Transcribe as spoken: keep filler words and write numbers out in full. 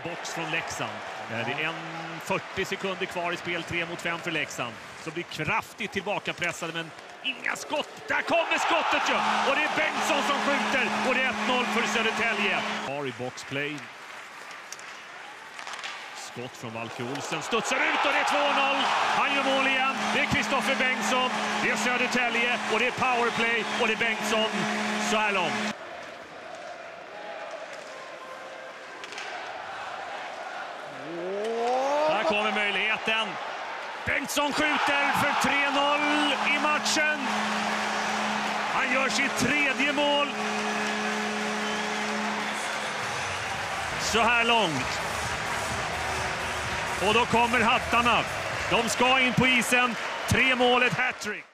box från Leksand. Det är en fyrtio sekunder kvar i spel, tre mot fem för Leksand. Så blir kraftigt tillbakapressade, men inga skott. Där kommer skottet ju! Och det är Bengtsson som skjuter, och det är ett noll för Södertälje. Har i boxplay. Skott från Valke Olsen, studsar ut och det är två noll. Han gör mål igen. Det är Kristoffer Bengtsson, det är Södertälje och det är powerplay och det är Bengtsson så här långt. Här kommer möjligheten. Bengtsson skjuter för tre noll i matchen. Han gör sitt tredje mål så här långt. Och då kommer hattarna. De ska in på isen. Tre mål, ett hattrick.